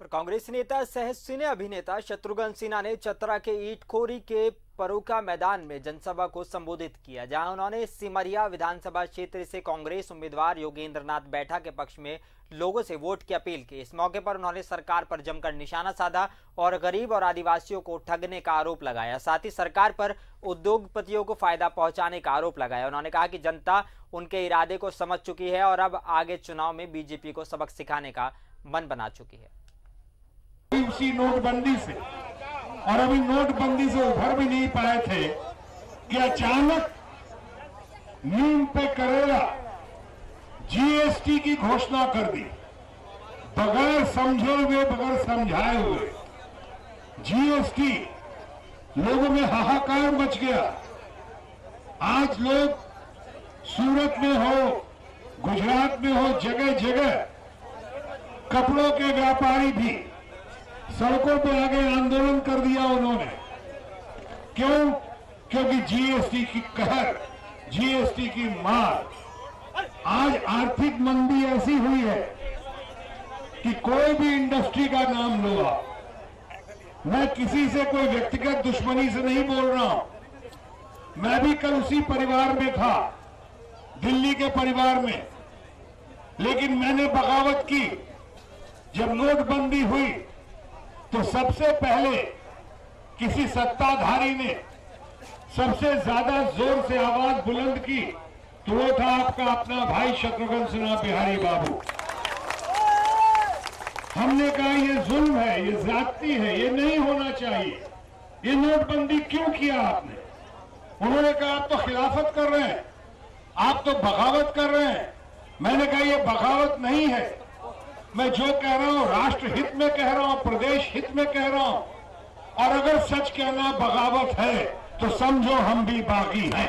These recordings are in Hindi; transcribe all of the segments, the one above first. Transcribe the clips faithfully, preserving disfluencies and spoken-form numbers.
कांग्रेस नेता सह सिने अभिनेता शत्रुघ्न सिन्हा ने चतरा के ईटखोरी के परोका मैदान में जनसभा को संबोधित किया, जहां उन्होंने सिमरिया विधानसभा क्षेत्र से कांग्रेस उम्मीदवार योगेंद्र नाथ बैठा के पक्ष में लोगों से वोट की अपील की। इस मौके पर उन्होंने सरकार पर जमकर निशाना साधा और गरीब और आदिवासियों को ठगने का आरोप लगाया। साथ ही सरकार पर उद्योगपतियों को फायदा पहुंचाने का आरोप लगाया। उन्होंने कहा कि जनता उनके इरादे को समझ चुकी है और अब आगे चुनाव में बीजेपी को सबक सिखाने का मन बना चुकी है। उसी नोटबंदी से और अभी नोटबंदी से उभर भी नहीं पाए थे कि अचानक नीम पे करेला जीएसटी की घोषणा कर दी, बगैर समझे हुए बगैर समझाए हुए। जीएसटी लोगों में हाहाकार मच गया। आज लोग सूरत में हो, गुजरात में हो, जगह जगह कपड़ों के व्यापारी भी सड़कों पे आगे आंदोलन कर दिया उन्होंने। क्यों? क्योंकि जीएसटी की कहर, जीएसटी की मार। आज आर्थिक मंदी ऐसी हुई है कि कोई भी इंडस्ट्री का नाम लो आप, मैं किसी से कोई व्यक्तिगत दुश्मनी से नहीं बोल रहा हूं। मैं भी कल उसी परिवार में था, दिल्ली के परिवार में, लेकिन मैंने बगावत की। जब नोटबंदी हुई तो सबसे पहले किसी सत्ताधारी ने सबसे ज्यादा जोर से आवाज बुलंद की तो वो था आपका अपना भाई शत्रुघ्न सिन्हा बिहारी बाबू। हमने कहा ये जुल्म है, ये ज्यादती है, ये नहीं होना चाहिए, ये नोटबंदी क्यों किया आपने? उन्होंने कहा आप तो खिलाफत कर रहे हैं, आप तो बगावत कर रहे हैं। मैंने कहा ये बगावत नहीं है, मैं जो कह रहा हूं राष्ट्र हित में कह रहा हूं, प्रदेश हित में कह रहा हूं। और अगर सच कहना बगावत है तो समझो हम भी बागी हैं।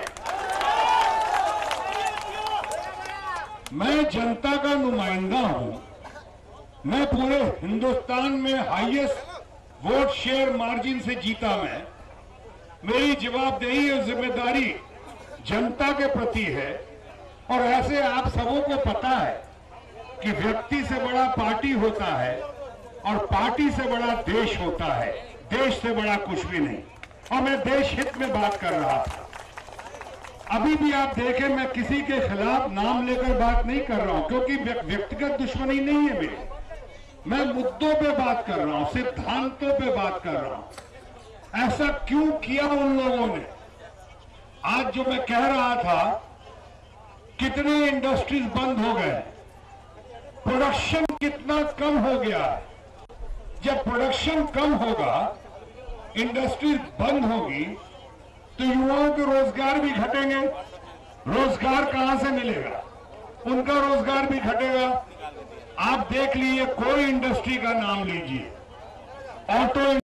मैं जनता का नुमाइंदा हूं। मैं पूरे हिंदुस्तान में हाईएस्ट वोट शेयर मार्जिन से जीता। मैं मेरी जवाबदेही और जिम्मेदारी जनता के प्रति है। और ऐसे आप सबों को पता है कि व्यक्ति से बड़ा पार्टी होता है और पार्टी से बड़ा देश होता है, देश से बड़ा कुछ भी नहीं। और मैं देश हित में बात कर रहा था। अभी भी आप देखें, मैं किसी के खिलाफ नाम लेकर बात नहीं कर रहा हूं, क्योंकि व्यक्तिगत दुश्मनी नहीं है मेरी। मैं मुद्दों पे बात कर रहा हूं, सिद्धांतों पे बात कर रहा हूं। ऐसा क्यों किया उन लोगों ने? आज जो मैं कह रहा था, कितने इंडस्ट्रीज बंद हो गए, प्रोडक्शन कितना कम हो गया। जब प्रोडक्शन कम होगा, इंडस्ट्री बंद होगी, तो युवाओं के रोजगार भी घटेंगे। रोजगार कहां से मिलेगा? उनका रोजगार भी घटेगा। आप देख लीजिए, कोई इंडस्ट्री का नाम लीजिए, ऑटो